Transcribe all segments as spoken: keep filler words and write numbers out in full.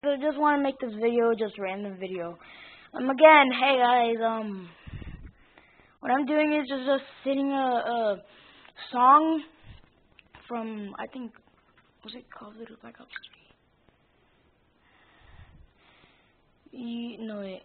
I just want to make this video, just random video. Um, again, hey guys, um, what I'm doing is just, just singing a, a song from, I think, was it called Little Black Ops three? E no, wait.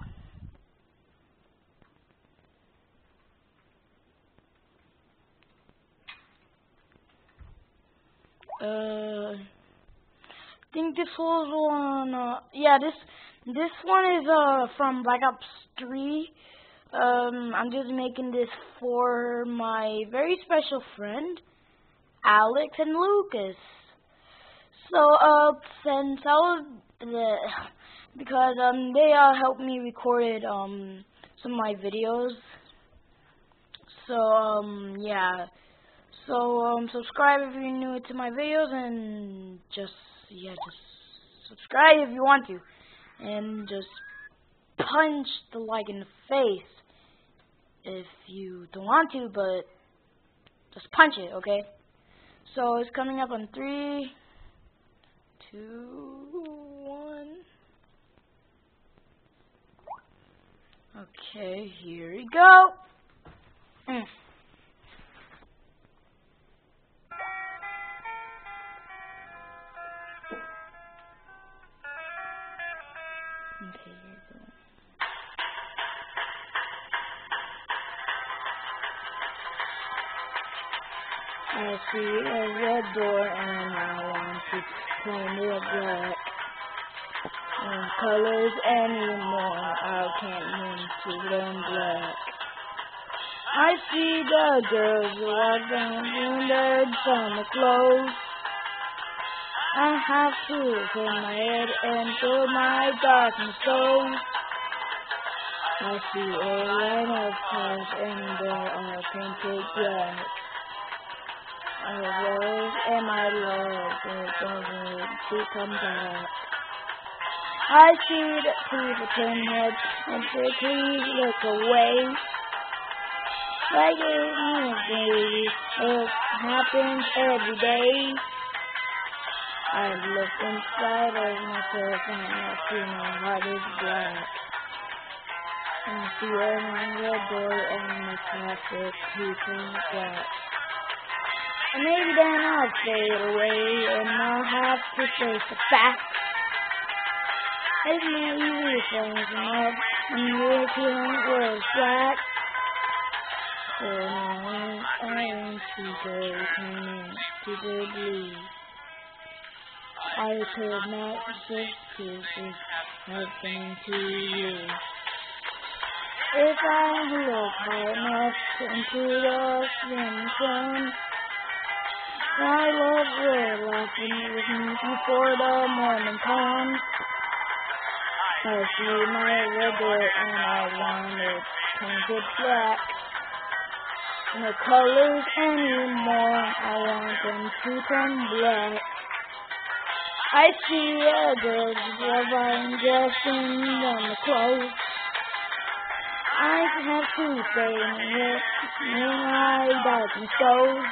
Uh, I think this was one, uh, yeah, this, this one is, uh, from Black Ops three. Um, I'm just making this for my very special friend, Alex and Lucas. So, uh, since I was, the, because, um, they, uh, helped me record, um, some of my videos. So, um, yeah. So, um, subscribe if you're new to my videos, and just, yeah, just subscribe if you want to. And just punch the like in the face if you don't want to, but just punch it, okay? So, it's coming up on three, two, one. Okay, here we go. Mm. Okay, here we go. I see a red door and I want to paint it black. No colors anymore, I can't win to learn black. I see the girls walking in their summer clothes. I have to turn my head until my darkness goes. I see a line of cars and they are painted black. I rose and my love is going to come back. I see the people turn heads and say please look away. Like it is baby, it happens every day. I look inside of myself and I see my heart is black. And I see a red door and the traffic keeping black. And maybe then I'll fade away and I'll have to face the fact. It's not easy falling up and you're feeling worse black. So now I am to go turning to the blue. I could not just give this happening to you. If I look hard enough into the spring sun, my love will laughing with me before the morning comes. I see my red door and I want it painted black. No colors anymore, I want them to turn black. I see a girl driving dressed in warm clothes. I have to stay in here when my darkness goes.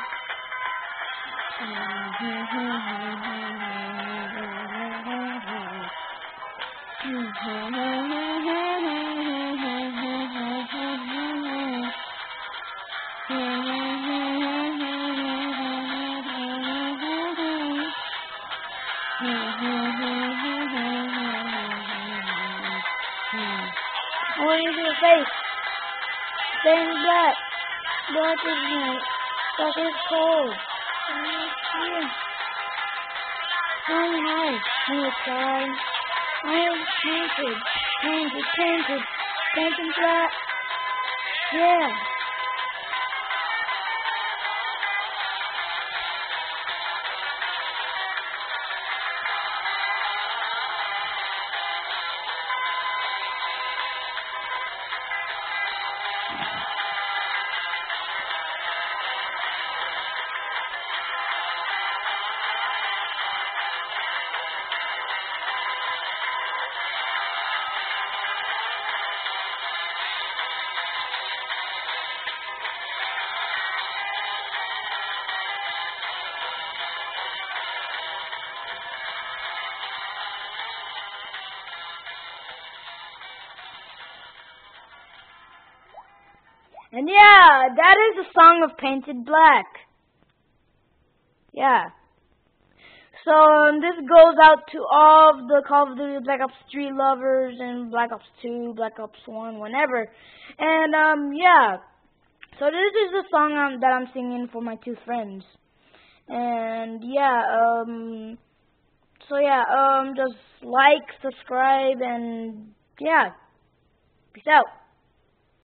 What is your face? Staying black. Black is night. Black is cold. Yeah. Flying high in the sky. I am painted, painted, painted, painted black. Yeah. And yeah, that is a song of Painted Black. Yeah. So um, this goes out to all of the Call of Duty Black Ops three lovers and Black Ops two, Black Ops one, whenever. And um, yeah. So this is the song um, that I'm singing for my two friends. And yeah, um, so yeah, um, just like, subscribe, and yeah, peace out.